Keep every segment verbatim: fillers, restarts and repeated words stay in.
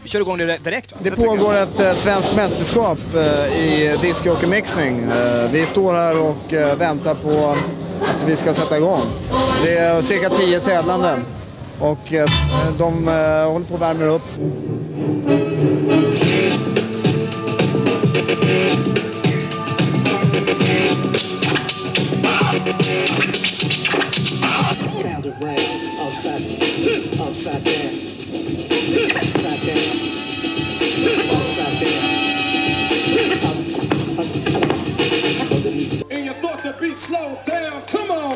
Vi kör igång det direkt, va? Det pågår ett eh, svenskt mästerskap eh, i discjockeymixning. Eh, vi står här och eh, väntar på att vi ska sätta igång. Det är cirka tio tävlande och eh, de eh, håller på att värma upp. Upside down, upside down, upside down. And you thought the beat slowed down, come on!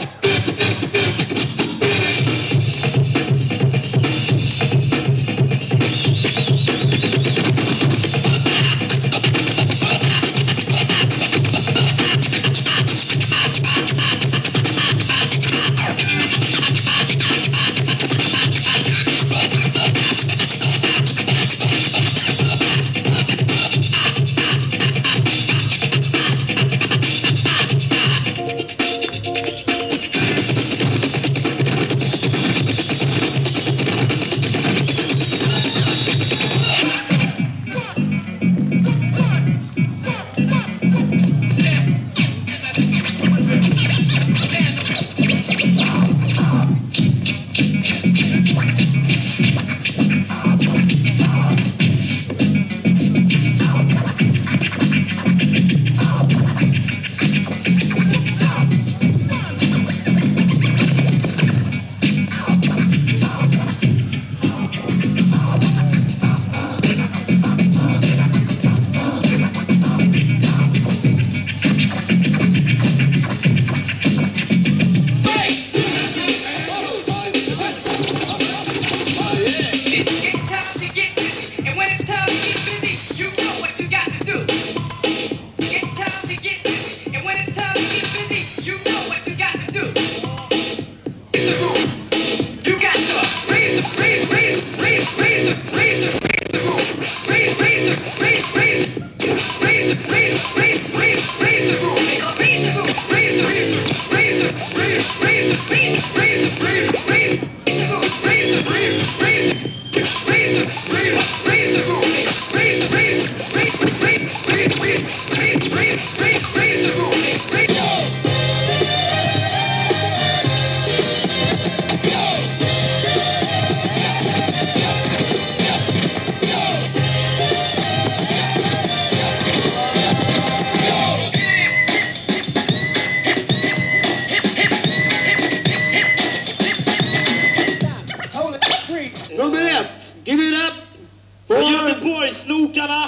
Nummer ett, give it up för Göteborgs-snokarna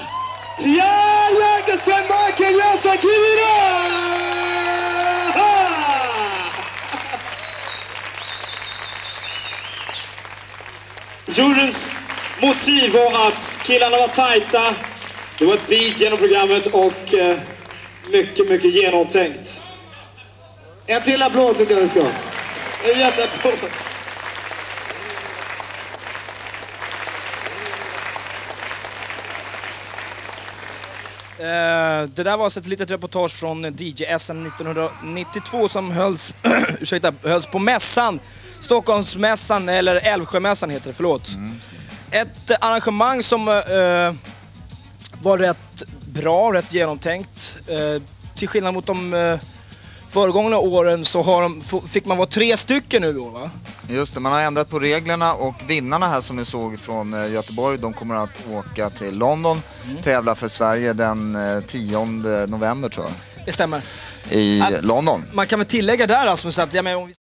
Pierre Jägersen, Michael Jönsson, give it up! Juryns motiv var att killarna var tajta, det var ett beat genom programmet och eh, mycket, mycket genomtänkt. En till applåd tycker jag vi ska. En jätteapplåd. Uh, det där var alltså ett litet reportage från D J S M nittonhundranittiotvå som hölls, ursäkta, hölls på mässan, Stockholmsmässan eller Älvsjömässan heter det, förlåt. Mm. Ett arrangemang som uh, var rätt bra, rätt genomtänkt. Uh, till skillnad mot de uh, föregångna åren så har de, fick man vara tre stycken nu då, va? Just det, man har ändrat på reglerna och vinnarna här som ni såg från Göteborg, de kommer att åka till London, mm. tävla för Sverige den tionde november tror jag. Det stämmer. I att London. Man kan väl tillägga där alltså så att ja, men om vi